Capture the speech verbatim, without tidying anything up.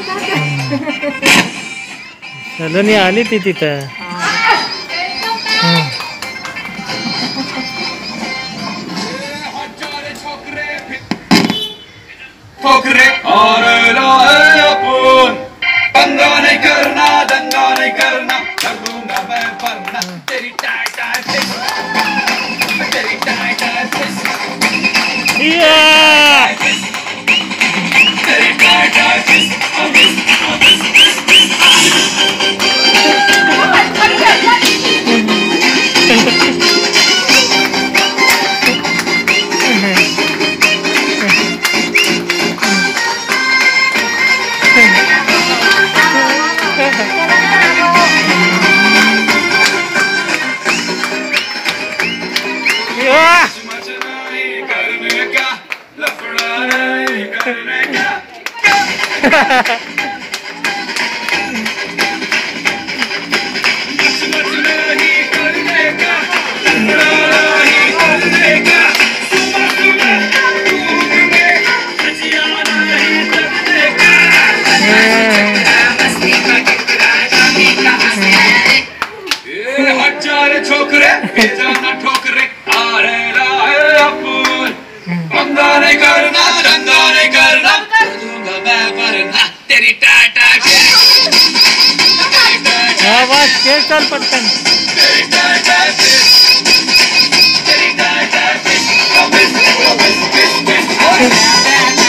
सलोनी आली ती तिथं. ठोकरे और लाए अपन पंगा नहीं करना दंगा नहीं करना कर दूंगा मैं वरना तेरी टाई टाई फिश तेरी टाई टाई फिश तेरी टाई टाई फिश करने का लफड़ा नहीं करने का मच नहीं करने का लफड़ा नहीं करने का सुबह सुबह धूप में खजिया नहीं करने का मस्ती का कितना शादी का हंसने ये हजार छोकरे बेजाना ठोकरे आ रहे पंगा नहीं करना दंगा नहीं करना कर दूंगा मैं वरना तेरी टाटा आवाज के चल पटकन तेरी टाटा तेरी टाटा